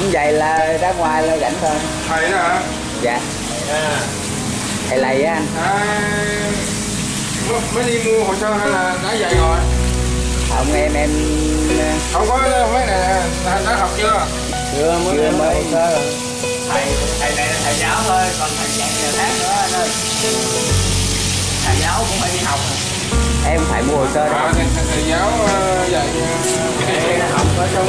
vậy là ra ngoài là rảnh thôi. Thầy đó hả? Dạ. Thầy lầy á anh. Mới đi mua hồ sơ hay là đã dạy rồi? Không, em Không có mấy này đã học chưa? chưa mới hồ sơ rồi. Thầy này là thầy giáo thôi, còn thầy dạy là khác nữa anh ơi. Thầy giáo cũng phải đi học. Em phải mua hồ sơ đó. Thầy giáo dạy Thầy học ở trong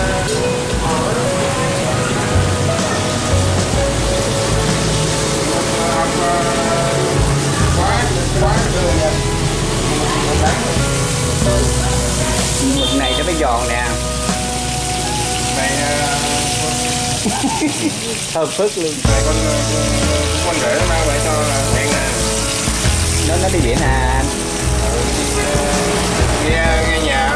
quá đường nha. Mực này cho cái giòn nè. Này Thơm phức luôn. này con rể nó mang về cho hẹn nè. Nó đi biển à anh? Nghe nhà.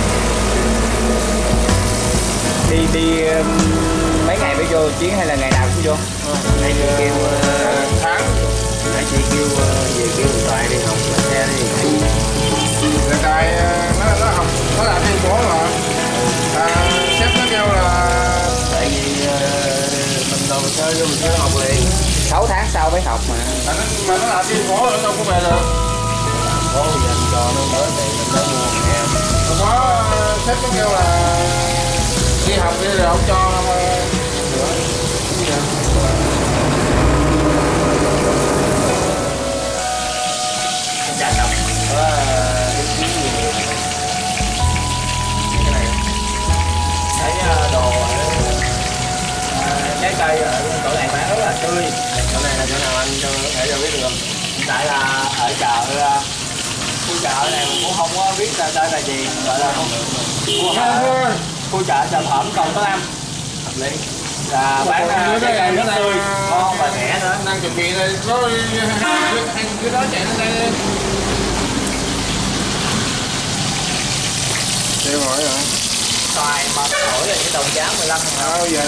Đi mấy ngày mới vô chuyến hay là ngày nào cũng vô? Nãy chị kêu Tháng. nãy chị kêu về kêu điện thoại đi học xe đi. Người tài nó học, nó làm trên phố mà. Sếp nó kêu là Tại vì mình đầu chơi vô mình chưa học liền. 6 tháng sau mới học mà. mà nó làm trên phố rồi đâu có về được. Có dành cho nó mới tiền mình mới mua em. Có sếp nó kêu là đi học đi rồi ông cho Dạ đồng có ý kiến gì cái này thấy đồ trái cây ở chỗ này bán rất là tươi. Chỗ này là chỗ nào anh cho có thể cho biết được không? Tại là ở chợ khu chợ này mình cũng không có biết là đây là gì, gọi là khu chợ chợ Thẩm Cầu Có Lam hợp lý là bán trái cây rất tươi ngon và rẻ nữa. đang chuẩn bị rồi nó cứ đó chạy lên đây đi. Kêu hỏi rồi. Xoài mà đổi là cái đồng giá 15 ngàn. Bây giờ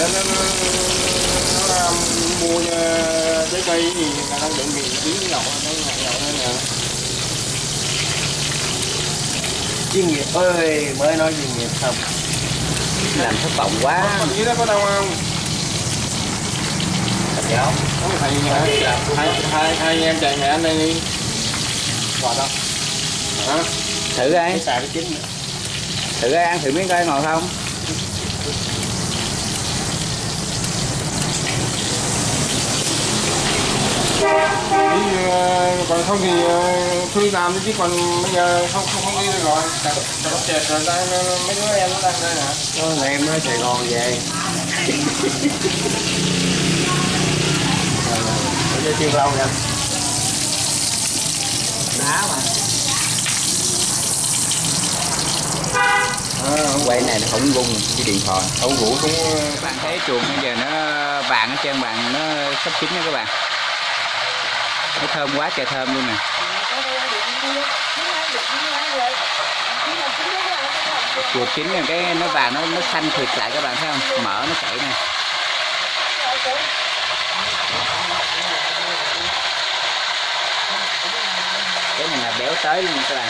nó mua trái cây gì là đang chuẩn bị tí nhậu nó nhậu đây nè. Chuyên nghiệp ơi, mới nói chuyên nghiệp không? Làm thất vọng quá. Còn dưới đó có đâu không? Thầy giáo. Có thầy hai anh em chạy mẹ anh đây đi. Vào đâu? Hả? Thử Cái coi. xài cái chín nữa. Thử coi, ăn thử miếng coi ngồi không? Còn không thì tôi đi làm chứ còn bây giờ không đi được rồi. Cả chẹt rồi đây mấy đứa em nó đang đây nè. Em ở Sài Gòn về. Ở chơi chiên lâu nha. Đá mà. Quay này nó không rung cái điện thoại. Ông Vũ cũng Các bạn thấy chuồng bây giờ nó vàng ở trên bàn, nó sắp chín nha các bạn. Nó thơm quá trời thơm luôn nè. Chuột chín là cái nó vàng, nó xanh thịt lại các bạn thấy không? Mỡ nó chảy nè. Cái này là béo tới luôn các bạn.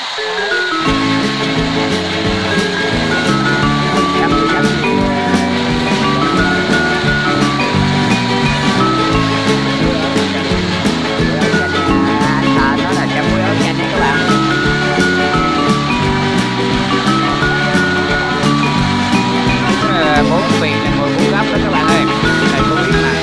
Bốn vị là 10 củ gấp đó các bạn ơi. Thầy có biết mà.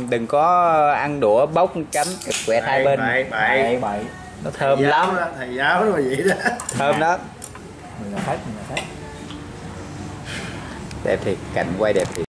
đừng có ăn đũa bốc cánh quẹt hai bên. bậy Nó thơm lắm. thầy giáo nó vậy đó. Thơm đó. Mình là khách. Đẹp thiệt, cảnh quay đẹp thiệt.